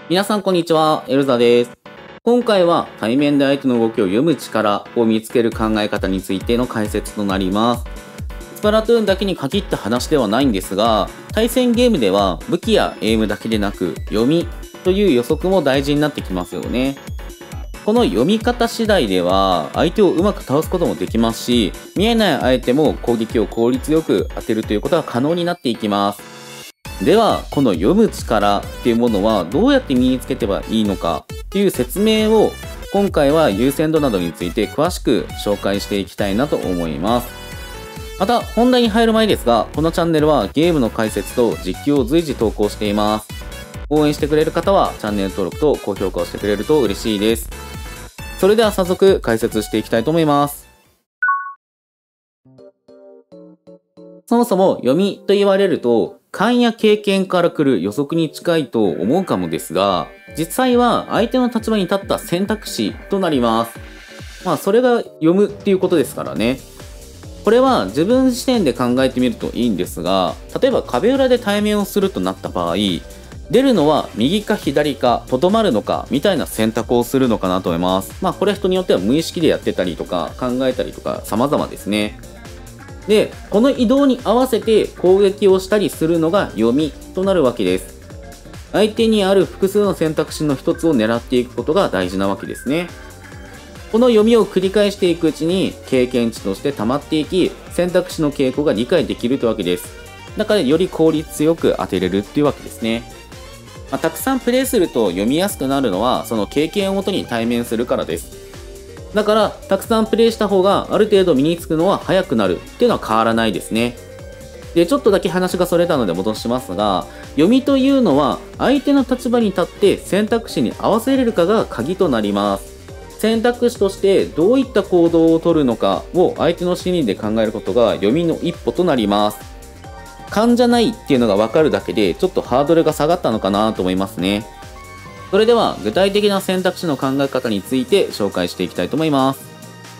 皆さんこんにちは、エルザです。今回は対面で相手の動きを読む力を見つける考え方についての解説となります。スプラトゥーンだけに限った話ではないんですが、対戦ゲームでは武器やエイムだけでなく読みという予測も大事になってきますよね。この読み方次第では相手をうまく倒すこともできますし、見えない相手も攻撃を効率よく当てるということは可能になっていきます。では、この読む力っていうものはどうやって身につけてはいいのかっていう説明を今回は優先度などについて詳しく紹介していきたいなと思います。また、本題に入る前ですが、このチャンネルはゲームの解説と実況を随時投稿しています。応援してくれる方はチャンネル登録と高評価をしてくれると嬉しいです。それでは早速解説していきたいと思います。そもそも読みと言われると、勘や経験から来る予測に近いと思うかもですが、実際は相手の立場に立った選択肢となります。それが読むっていうことですからね。これは自分視点で考えてみるといいんですが、例えば壁裏で対面をするとなった場合、出るのは右か左か、とどまるのかみたいな選択をするのかなと思います。これは人によっては無意識でやってたりとか考えたりとか様々ですね。で、この移動に合わせて攻撃をしたりするのが読みとなるわけです。相手にある複数の選択肢の一つを狙っていくことが大事なわけですね。この読みを繰り返していくうちに経験値として溜まっていき、選択肢の傾向が理解できるというわけです。だからより効率よく当てれるっていうわけですね。たくさんプレイすると読みやすくなるのはその経験をもとに対面するからです。だから、たくさんプレイした方がある程度身につくのは早くなるっていうのは変わらないですね。で、ちょっとだけ話がそれたので戻しますが、読みというのは相手の立場に立って選択肢に合わせれるかが鍵となります。選択肢としてどういった行動をとるのかを相手の心理で考えることが読みの一歩となります。勘じゃないっていうのがわかるだけでちょっとハードルが下がったのかなと思いますね。それでは具体的な選択肢の考え方について紹介していきたいと思います。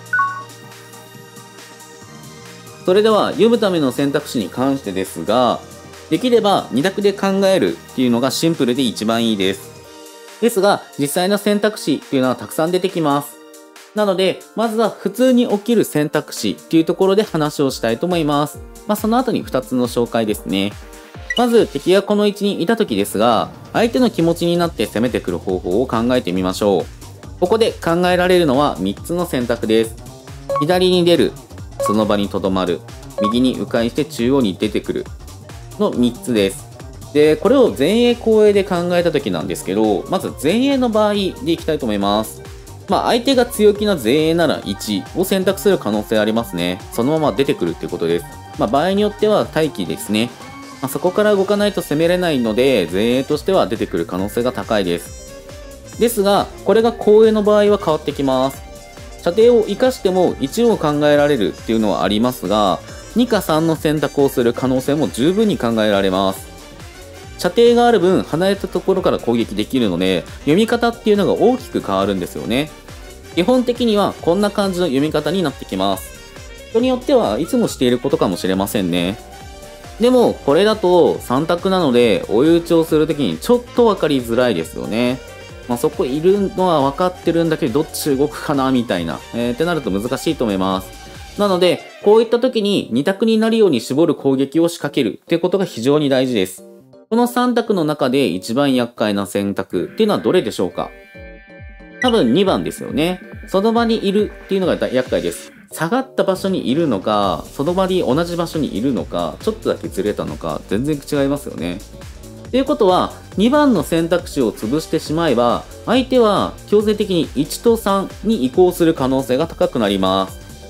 それでは読むための選択肢に関してですが、できれば2択で考えるっていうのがシンプルで一番いいです。ですが実際の選択肢っていうのはたくさん出てきます。なのでまずは普通に起きる選択肢っていうところで話をしたいと思います。その後に2つの紹介ですね。まず敵がこの位置にいた時ですが、相手の気持ちになって攻めてくる方法を考えてみましょう。ここで考えられるのは3つの選択です。左に出る、その場にとどまる、右に迂回して中央に出てくるの3つです。で、これを前衛後衛で考えた時なんですけど、まず前衛の場合でいきたいと思います。相手が強気な前衛なら1を選択する可能性ありますね。そのまま出てくるっていうことです。場合によっては待機ですね。そこから動かないと攻めれないので、前衛としては出てくる可能性が高いです。ですが、これが後衛の場合は変わってきます。射程を生かしても1を考えられるっていうのはありますが、2か3の選択をする可能性も十分に考えられます。射程がある分、離れたところから攻撃できるので、読み方っていうのが大きく変わるんですよね。基本的にはこんな感じの読み方になってきます。人によってはいつもしていることかもしれませんね。でも、これだと3択なので、追い打ちをするときにちょっと分かりづらいですよね。そこいるのは分かってるんだけど、どっち動くかなみたいな、ってなると難しいと思います。なので、こういった時に2択になるように絞る攻撃を仕掛けるってことが非常に大事です。この3択の中で一番厄介な選択っていうのはどれでしょうか？多分2番ですよね。その場にいるっていうのが厄介です。下がった場所にいるのか、その場に同じ場所にいるのか、ちょっとだけずれたのか、全然違いますよね。ということは、2番の選択肢を潰してしまえば、相手は強制的に1と3に移行する可能性が高くなります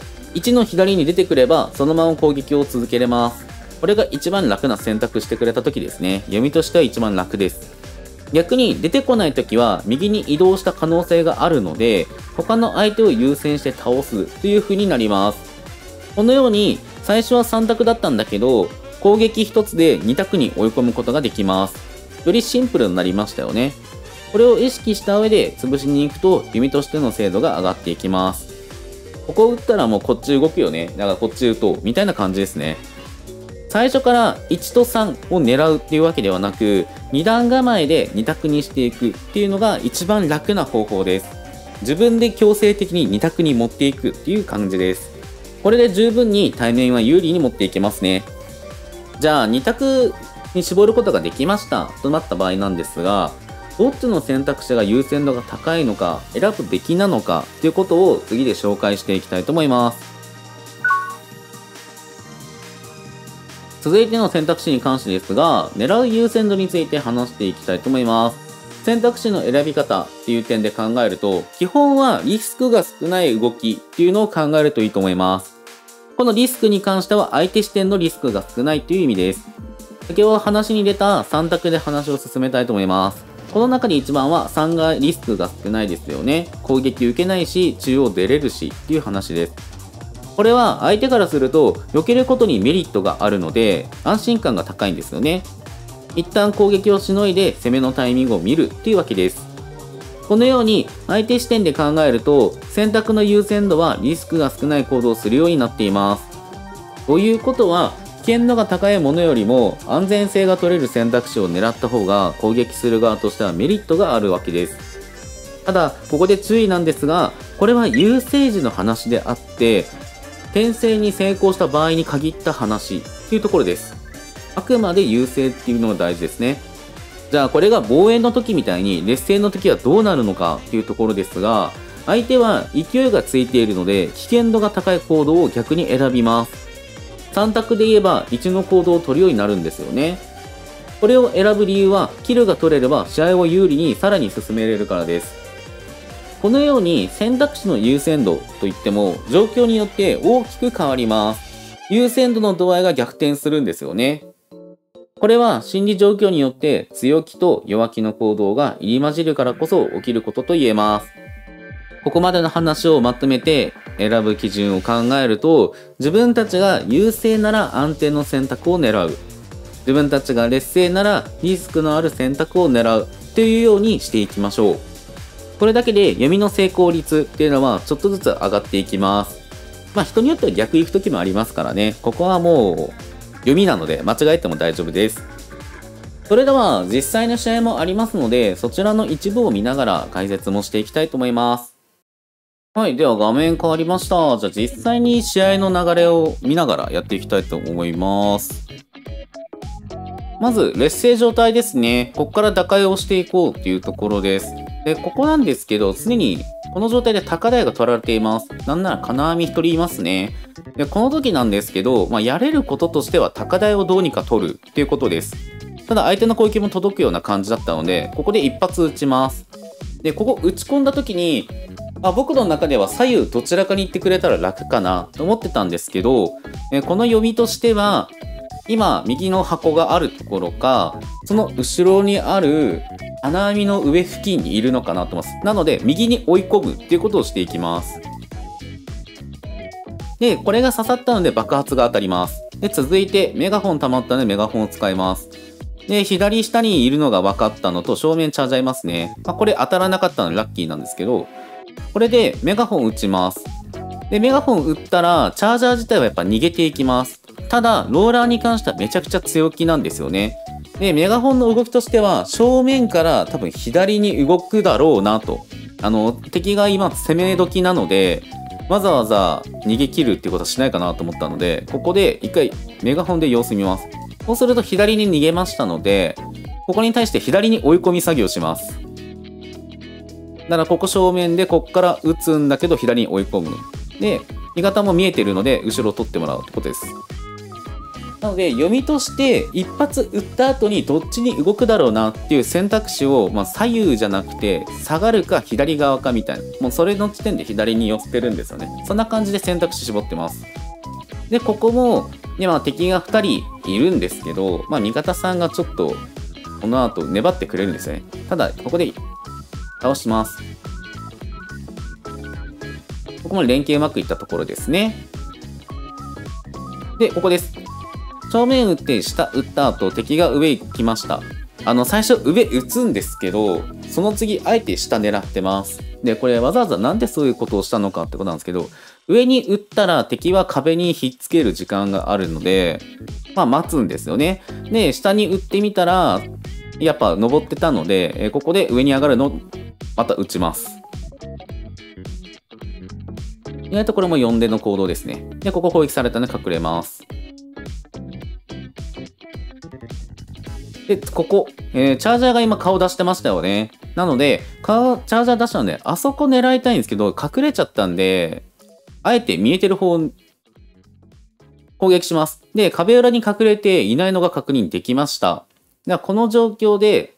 。1の左に出てくれば、そのまま攻撃を続けれます。これが一番楽な選択してくれた時ですね。読みとしては一番楽です。逆に出てこない時は右に移動した可能性があるので、他の相手を優先して倒すという風になります。このように最初は3択だったんだけど、攻撃1つで2択に追い込むことができます。よりシンプルになりましたよね。これを意識した上で潰しに行くと読みとしての精度が上がっていきます。ここを打ったらもうこっち動くよね。だからこっち打とうみたいな感じですね。 最初から1と3を狙うっていうわけではなく、2段構えで2択にしていくっていうのが一番楽な方法です。自分で強制的に2択に持っていくっていう感じです。これで十分に対面は有利に持っていけますね。じゃあ2択に絞ることができましたとなった場合なんですが、どっちの選択肢が優先度が高いのか、選ぶべきなのかということを次で紹介していきたいと思います。続いての選択肢に関してですが、狙う優先度について話していきたいと思います。選択肢の選び方っていう点で考えると、基本はリスクが少ない動きっていうのを考えるといいと思います。このリスクに関しては相手視点のリスクが少ないという意味です。先ほど話に出た3択で話を進めたいと思います。この中で一番は3がリスクが少ないですよね。攻撃受けないし、中央出れるしっていう話です。これは相手からすると避けることにメリットがあるので安心感が高いんですよね。一旦攻撃をしのいで攻めのタイミングを見るっていうわけです。このように相手視点で考えると選択の優先度はリスクが少ない行動をするようになっています。ということは危険度が高いものよりも安全性が取れる選択肢を狙った方が攻撃する側としてはメリットがあるわけです。ただここで注意なんですが、これは優勢時の話であって転生に成功した場合に限った話っていうところです。あくまで優勢っていうのが大事ですね。じゃあこれが防衛の時みたいに劣勢の時はどうなるのかっていうところですが、相手は勢いがついているので危険度が高い行動を逆に選びます。3択で言えば1の行動を取るようになるんですよね。これを選ぶ理由はキルが取れれば試合を有利にさらに進めれるからです。このように選択肢の優先度といっても状況によって大きく変わります。優先度の度合いが逆転するんですよね。これは心理状況によって強気と弱気の行動が入り混じるからこそ起きることと言えます。ここまでの話をまとめて選ぶ基準を考えると、自分たちが優勢なら安定の選択を狙う。自分たちが劣勢ならリスクのある選択を狙うというようにしていきましょう。これだけで読みの成功率っていうのはちょっとずつ上がっていきます。人によっては逆行く時もありますからね。ここはもう読みなので間違えても大丈夫です。それでは実際の試合もありますので、そちらの一部を見ながら解説もしていきたいと思います。はい、では画面変わりました。じゃあ実際に試合の流れを見ながらやっていきたいと思います。まず劣勢状態ですね。ここから打開をしていこうっていうところです。で、ここなんですけど、常にこの状態で高台が取られています。なんなら金網1人いますね。で、この時なんですけど、やれることとしては高台をどうにか取るっていうことです。ただ相手の攻撃も届くような感じだったので、ここで一発撃ちます。で、ここ打ち込んだ時に、僕の中では左右どちらかに行ってくれたら楽かなと思ってたんですけど、この読みとしては、今右の箱があるところか、その後ろにある金網の上付近にいるのかなと思います。なので右に追い込むっていうことをしていきます。で、これが刺さったので爆発が当たります。で、続いてメガホン溜まったのでメガホンを使います。で、左下にいるのが分かったのと正面チャージャーいますね。これ当たらなかったのでラッキーなんですけど、これでメガホン打ちます。で、メガホン打ったらチャージャー自体はやっぱ逃げていきます。ただ、ローラーに関してはめちゃくちゃ強気なんですよね。で、メガホンの動きとしては、正面から多分左に動くだろうなと。敵が今攻め時なので、わざわざ逃げ切るっていうことはしないかなと思ったので、ここで一回メガホンで様子見ます。そうすると左に逃げましたので、ここに対して左に追い込み作業します。だからここ正面でここから打つんだけど左に追い込む。で、味方も見えているので後ろを取ってもらうってことです。なので読みとして一発打った後にどっちに動くだろうなっていう選択肢を、左右じゃなくて下がるか左側かみたいな、もうそれの時点で左に寄せてるんですよね。そんな感じで選択肢絞ってます。で、ここも今敵が2人いるんですけど、味方さんがちょっとこの後粘ってくれるんですよね。ただここで倒します。ここも連携うまくいったところですね。で、ここです。正面打って下打った後敵が上行きました。最初上打つんですけど、その次あえて下狙ってます。で、これわざわざなんでそういうことをしたのかってことなんですけど、上に打ったら敵は壁にひっつける時間があるので、 まあ待つんですよね。で、下に打ってみたら、やっぱ登ってたので、ここで上に上がるのをまた打ちます。意外とこれも4での行動ですね。で、ここ攻撃されたので隠れます。で、ここ、チャージャーが今顔出してましたよね。なので、チャージャー出したので、あそこ狙いたいんですけど、隠れちゃったんで、あえて見えてる方、攻撃します。で、壁裏に隠れていないのが確認できました。ではこの状況で、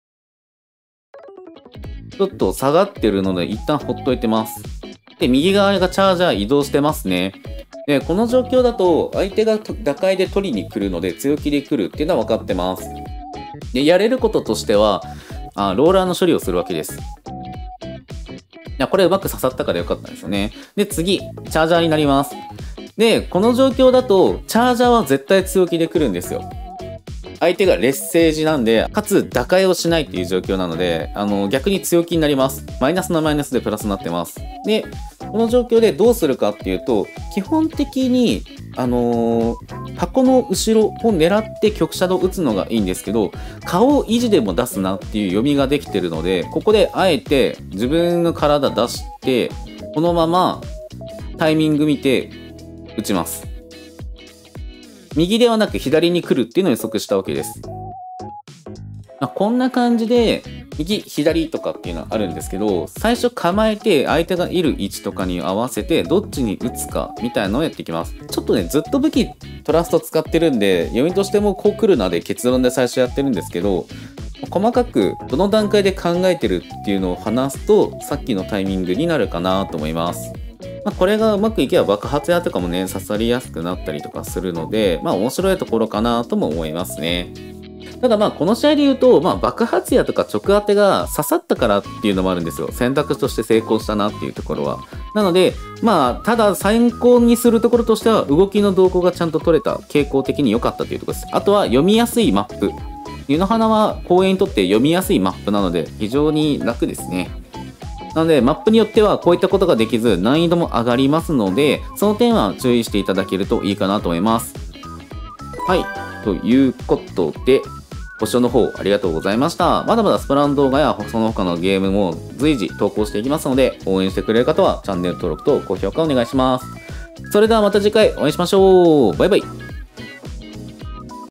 ちょっと下がってるので、一旦ほっといてます。で、右側がチャージャー移動してますね。で、この状況だと、相手が打開で取りに来るので、強気で来るっていうのは分かってます。で、やれることとしては、ローラーの処理をするわけです。いや、これうまく刺さったからよかったんですよね。で、次、チャージャーになります。で、この状況だと、チャージャーは絶対強気で来るんですよ。相手が劣勢時なんで、かつ打開をしないっていう状況なので、逆に強気になります。マイナスのマイナスでプラスになってます。で、この状況でどうするかっていうと、基本的に、箱の後ろを狙って曲シャドウ打つのがいいんですけど、顔維持でも出すなっていう読みができてるので、ここであえて自分の体出して、このままタイミング見て打ちます。右ではなく左に来るっていうのを予測したわけです。こんな感じで、右、左とかっていうのはあるんですけど、最初構えて相手がいる位置とかに合わせて、どっちに打つかみたいなのをやっていきます。ちょっとね、ずっと武器トラスト使ってるんで、読みとしてもこう来るなで結論で最初やってるんですけど、細かくどの段階で考えてるっていうのを話すと、さっきのタイミングになるかなと思います。これがうまくいけば爆発矢とかもね、刺さりやすくなったりとかするので、面白いところかなとも思いますね。ただこの試合で言うと、爆発矢とか直当てが刺さったからっていうのもあるんですよ。選択肢として成功したなっていうところは。なので、ただ参考にするところとしては、動きの動向がちゃんと取れた、傾向的に良かったっていうところです。あとは読みやすいマップ。湯の花は公園にとって読みやすいマップなので、非常に楽ですね。なので、マップによってはこういったことができず、難易度も上がりますので、その点は注意していただけるといいかなと思います。はい。ということで、ご視聴の方ありがとうございました。まだまだスプラン動画やその他のゲームも随時投稿していきますので、応援してくれる方はチャンネル登録と高評価お願いします。それではまた次回お会いしましょう。バイバイ。